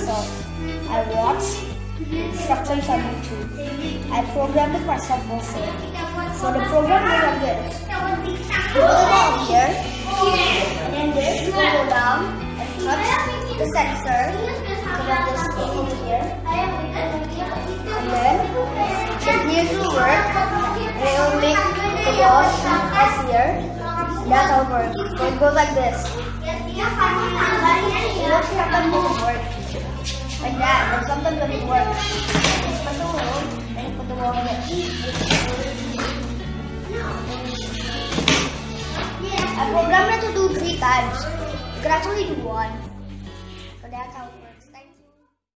myself. I watched instructions on YouTube. I programmed it myself also. So the program goes like this. You put the ball here, and then this will go down and touch the sensor. You have this thing over here. And then the gears will work. And it will make the ball as here. That's how it works. So it goes like this. Sometimes doesn't work. Like that, but sometimes doesn't work. Put the hole, and put the ball in it. I programmed it to do 3 times. You can actually do 1.